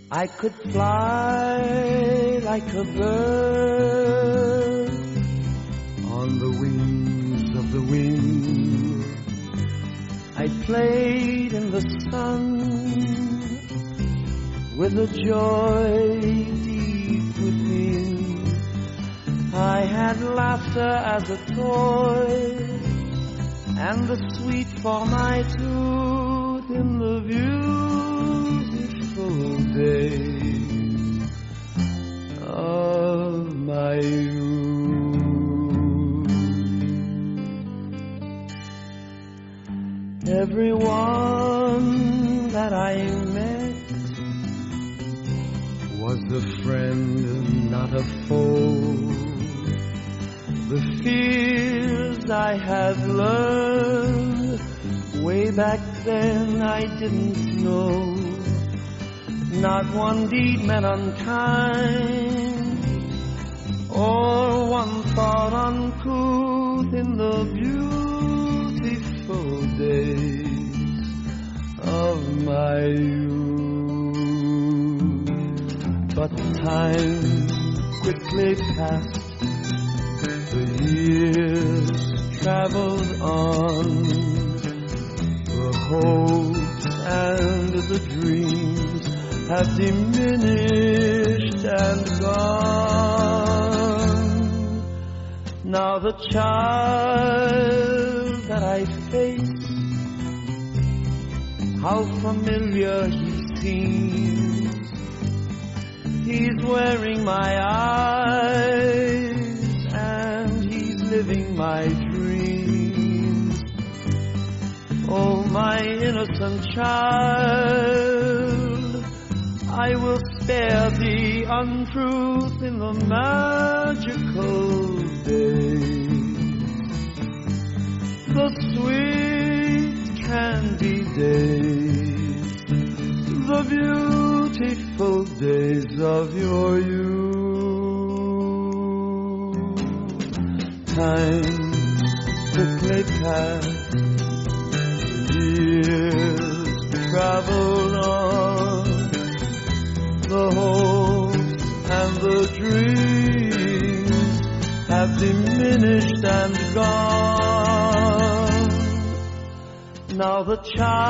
I could fly like a bird on the wings of the wind. I played in the sun with a joy deep within. I had laughter as a toy and the sweet for my tooth in the beautiful days of my youth. Everyone that I met was a friend, not a foe. The fears I had learned way back then I didn't know. Not one deed meant unkind, or one thought uncouth in the beautiful days of my youth. But time quickly passed, the years traveled on, the hopes and the dreams have diminished and gone. Now the child that I face, how familiar he seems. He's wearing my eyes and he's living my dreams. Oh, my innocent child, I will spare the untruth in the magical days, the sweet candy days, the beautiful days of your youth. Time quickly passed, years traveled on, the hopes and the dreams have diminished and gone. Now the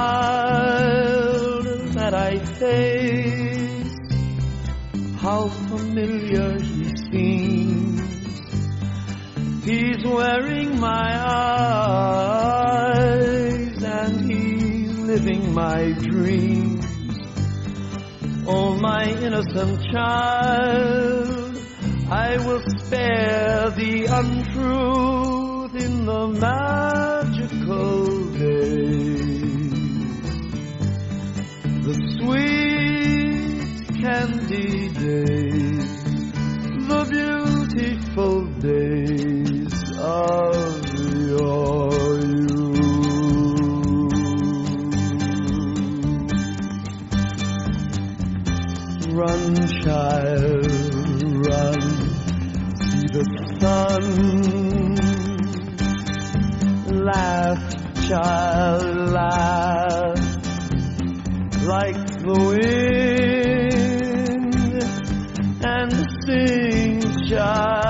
child that I face, how familiar he seems. He's wearing my eyes and he's living my dreams. Oh, my innocent child, I will spare the untruth in the magical days, the sweet candy days, the beautiful days of your youth. Run, child, run, see the sun. Laugh, child, laugh, like the wind, and sing, child.